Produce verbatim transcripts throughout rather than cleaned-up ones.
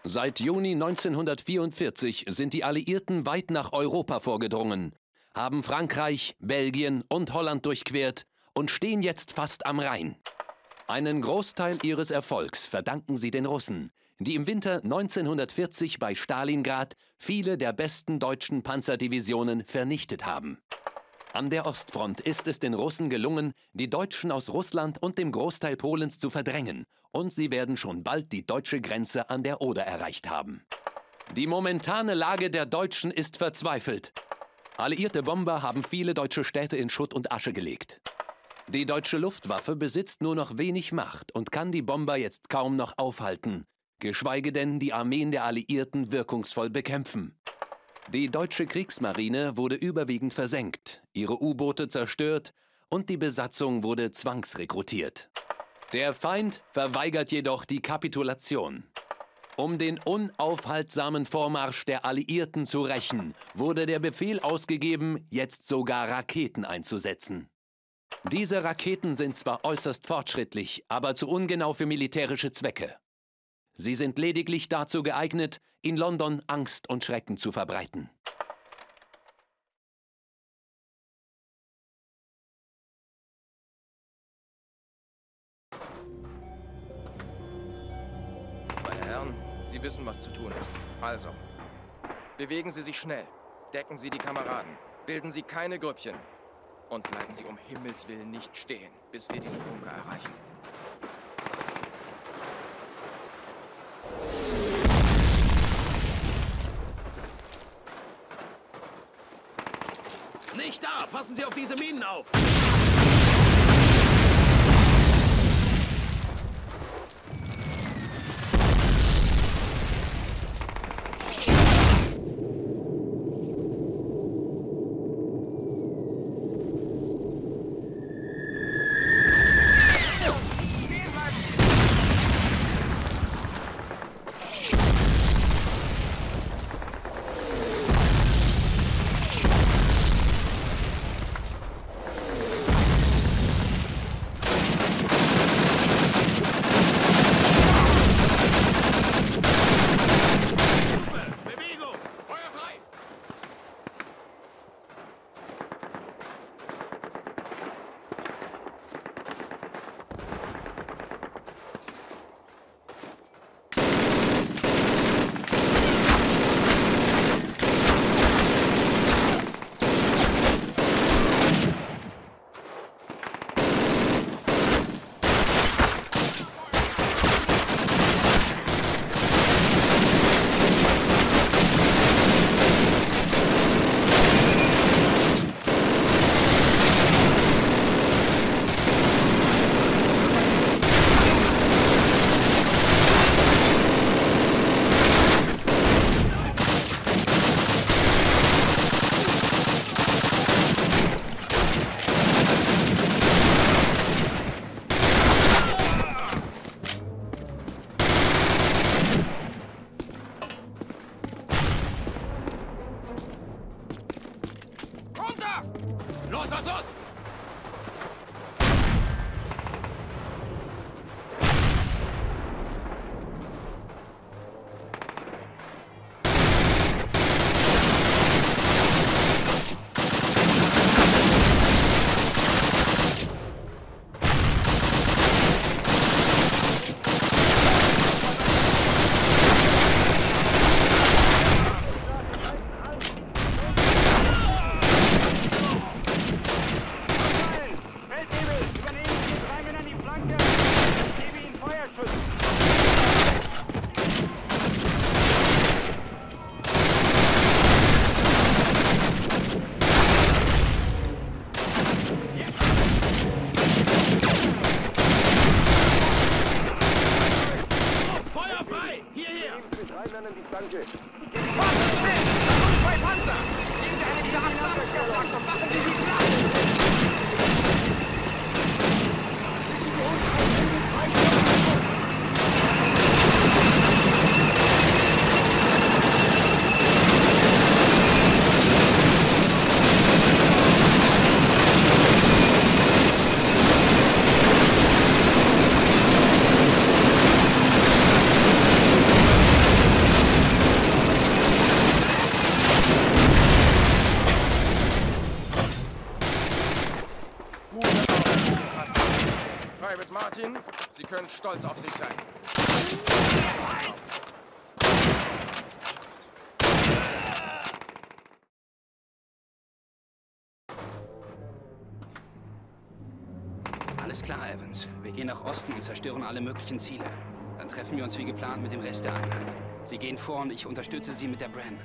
Seit Juni neunzehnhundertvierundvierzig sind die Alliierten weit nach Europa vorgedrungen, haben Frankreich, Belgien und Holland durchquert und stehen jetzt fast am Rhein. Einen Großteil ihres Erfolgs verdanken sie den Russen, die im Winter neunzehnhundertvierzig bei Stalingrad viele der besten deutschen Panzerdivisionen vernichtet haben. An der Ostfront ist es den Russen gelungen, die Deutschen aus Russland und dem Großteil Polens zu verdrängen, und sie werden schon bald die deutsche Grenze an der Oder erreicht haben. Die momentane Lage der Deutschen ist verzweifelt. Alliierte Bomber haben viele deutsche Städte in Schutt und Asche gelegt. Die deutsche Luftwaffe besitzt nur noch wenig Macht und kann die Bomber jetzt kaum noch aufhalten, geschweige denn die Armeen der Alliierten wirkungsvoll bekämpfen. Die deutsche Kriegsmarine wurde überwiegend versenkt, ihre U-Boote zerstört und die Besatzung wurde zwangsrekrutiert. Der Feind verweigert jedoch die Kapitulation. Um den unaufhaltsamen Vormarsch der Alliierten zu rächen, wurde der Befehl ausgegeben, jetzt sogar Raketen einzusetzen. Diese Raketen sind zwar äußerst fortschrittlich, aber zu ungenau für militärische Zwecke. Sie sind lediglich dazu geeignet, in London Angst und Schrecken zu verbreiten. Meine Herren, Sie wissen, was zu tun ist. Also, bewegen Sie sich schnell, decken Sie die Kameraden, bilden Sie keine Grüppchen und bleiben Sie um Himmels Willen nicht stehen, bis wir diesen Bunker erreichen. Nicht da! Passen Sie auf diese Minen auf! Los, los, los! Martin, Sie können stolz auf sich sein. Alles klar, Evans. Wir gehen nach Osten und zerstören alle möglichen Ziele. Dann treffen wir uns wie geplant mit dem Rest der Einheit. Sie gehen vor und ich unterstütze Sie mit der Bren.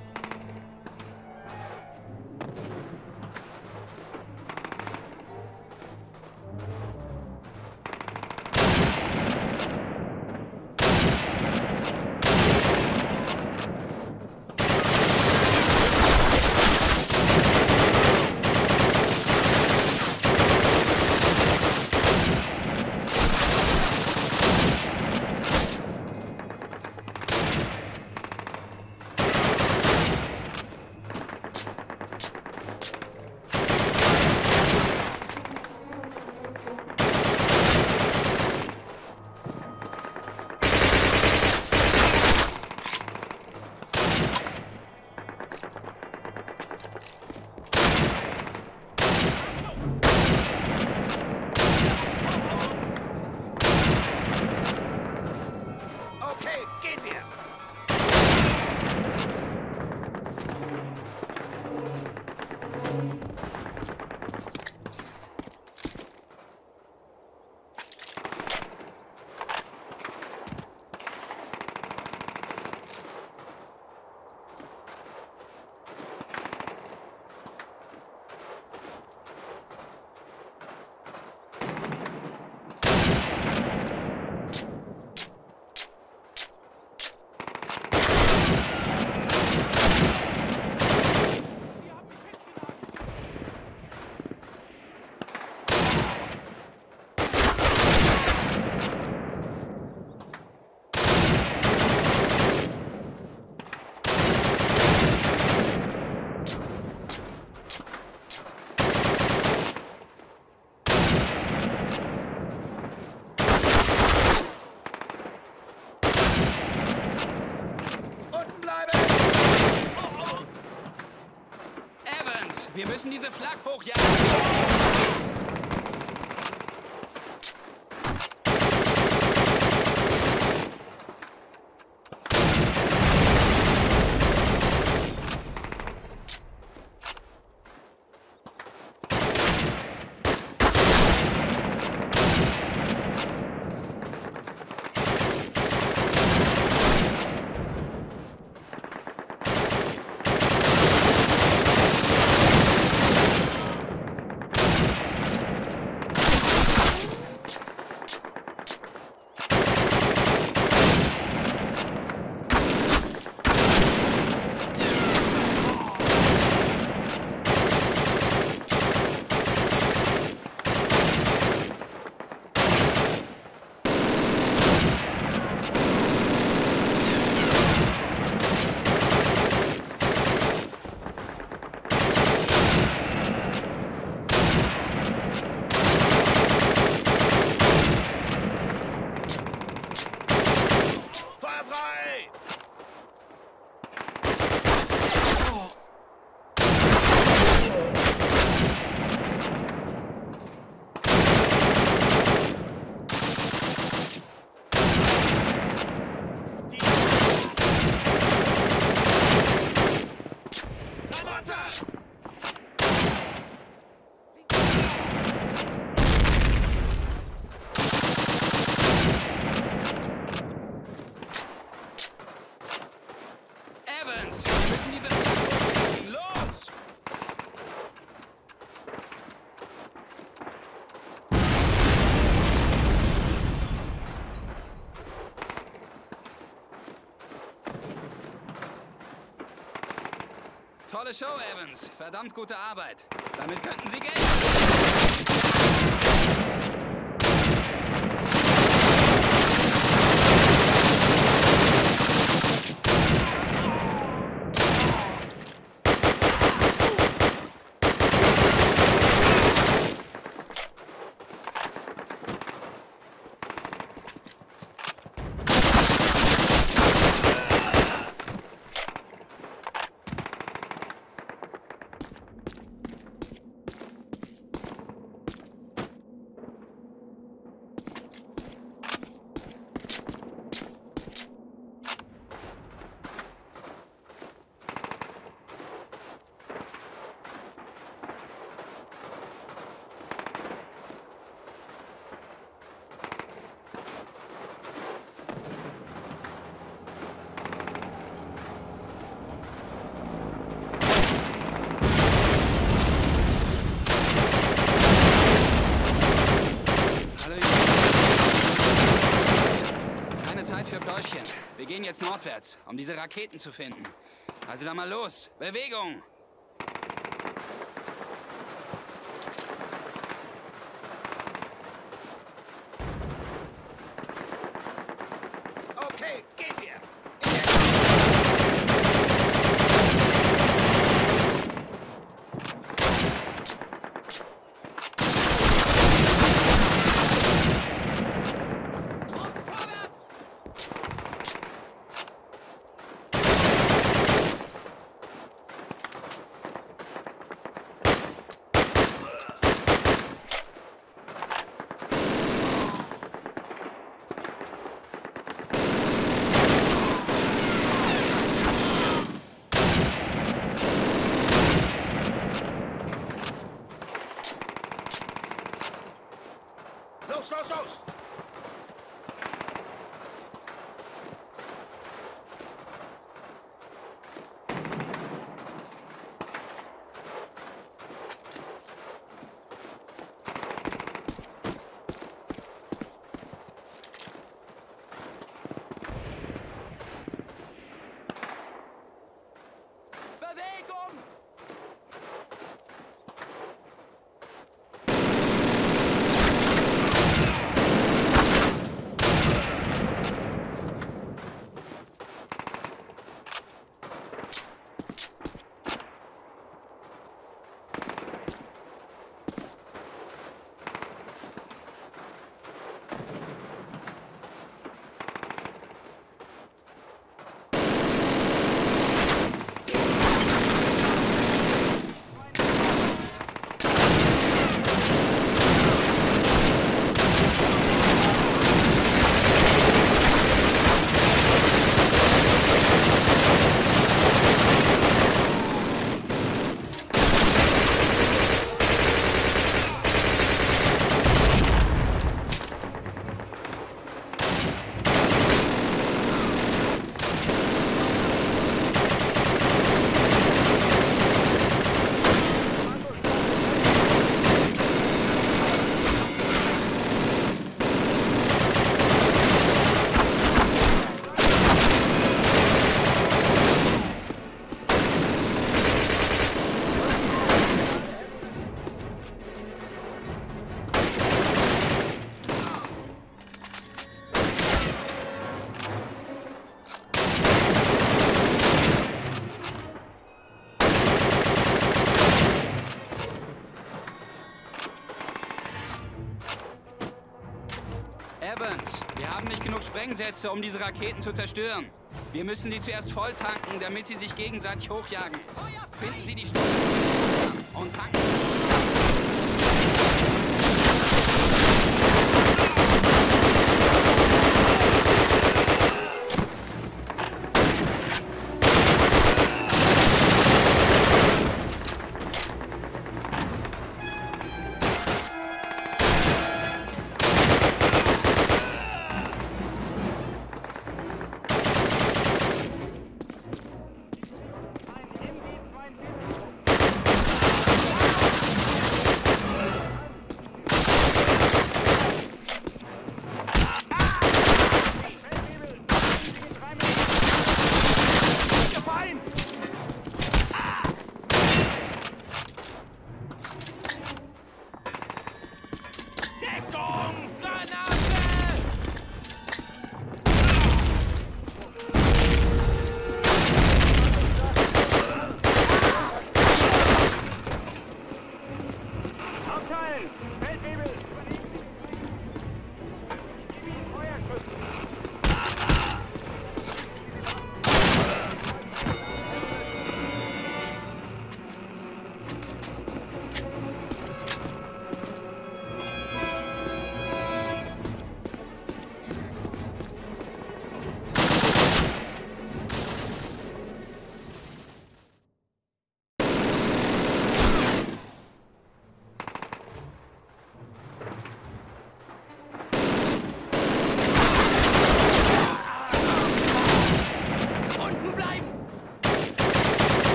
Wir müssen diese Flak hochjagen. Tolle Show, Evans. Verdammt gute Arbeit. Damit könnten Sie Geld verdienen. nordwärts, um diese Raketen zu finden. Also dann mal los. Bewegung! Okay, gehen wir. Los, los, los! Bewegung! Evans, wir haben nicht genug Sprengsätze, um diese Raketen zu zerstören. Wir müssen sie zuerst volltanken, damit sie sich gegenseitig hochjagen. Finden Sie die Steuer und tanken.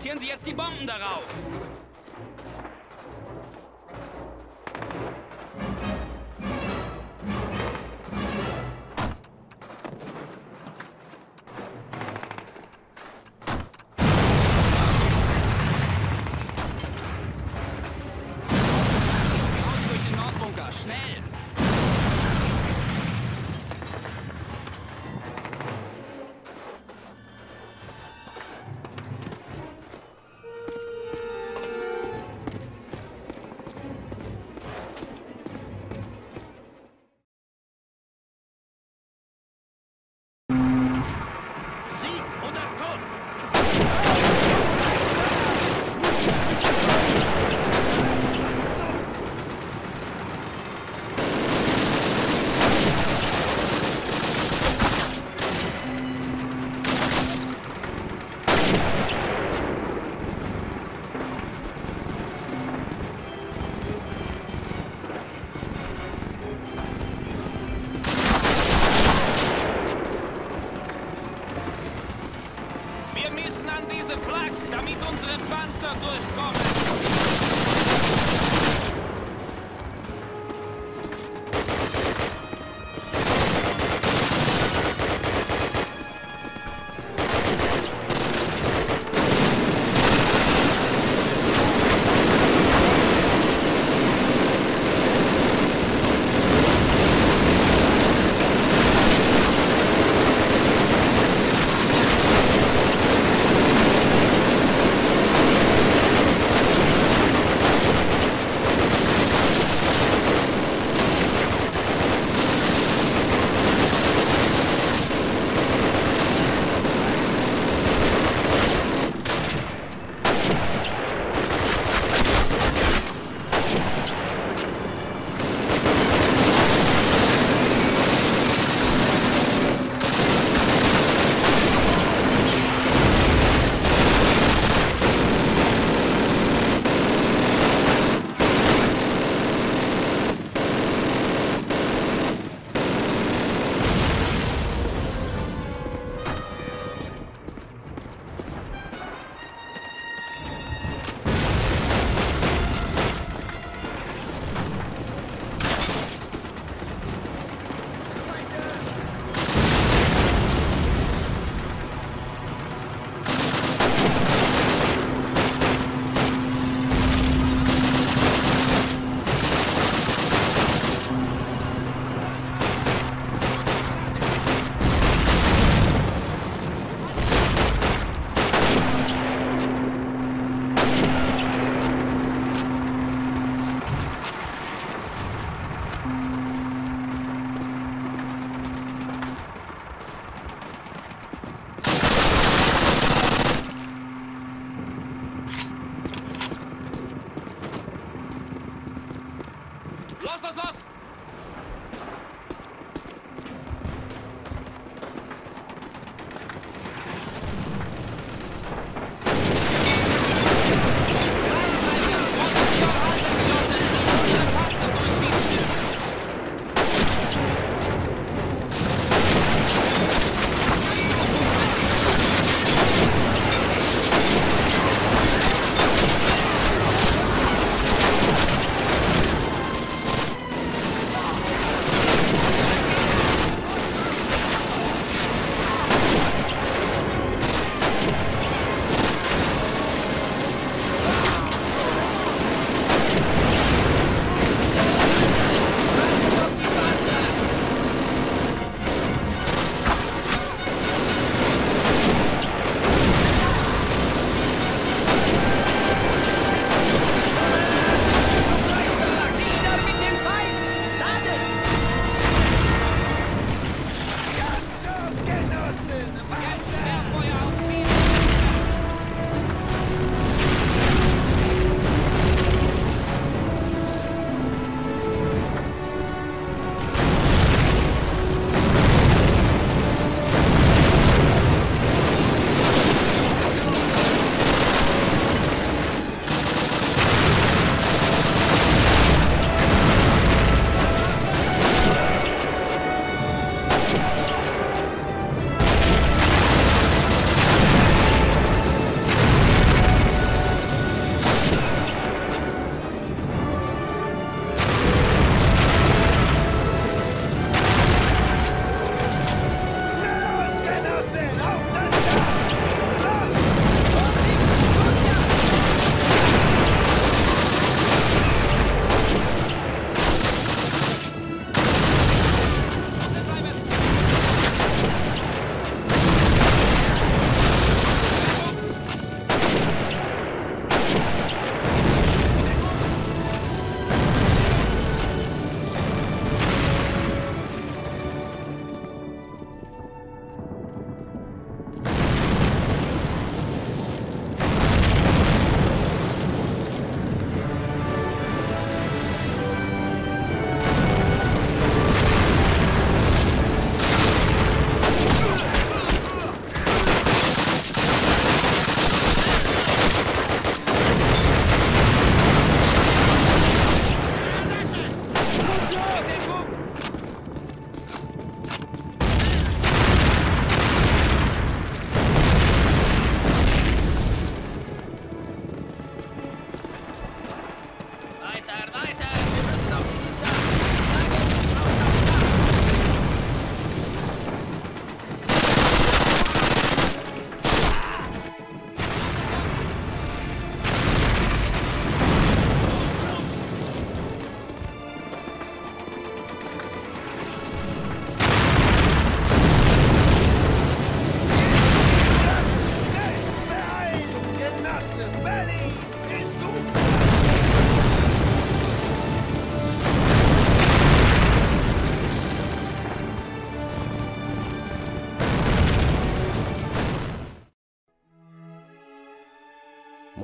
Platzieren Sie jetzt die Bomben darauf. Raus durch den Nordbunker, schnell! Sieg oder Tod! Wir müssen an diese Flachs, damit unsere Panzer durchkommen.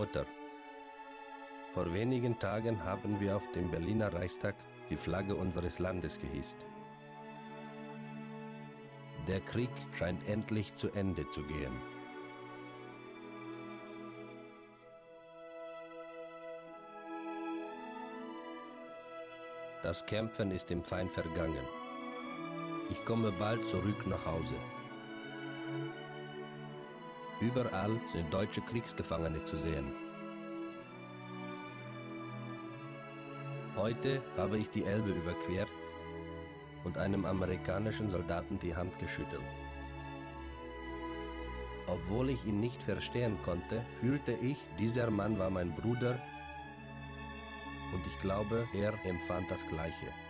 Mutter. Vor wenigen Tagen haben wir auf dem Berliner Reichstag die Flagge unseres Landes gehisst. Der Krieg scheint endlich zu Ende zu gehen. Das Kämpfen ist dem Feind vergangen. Ich komme bald zurück nach Hause. Überall sind deutsche Kriegsgefangene zu sehen. Heute habe ich die Elbe überquert und einem amerikanischen Soldaten die Hand geschüttelt. Obwohl ich ihn nicht verstehen konnte, fühlte ich, dieser Mann war mein Bruder und ich glaube, er empfand das Gleiche.